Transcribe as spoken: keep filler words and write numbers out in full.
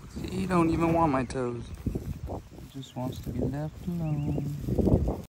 See, he don't even want my toes. He just wants to be left alone.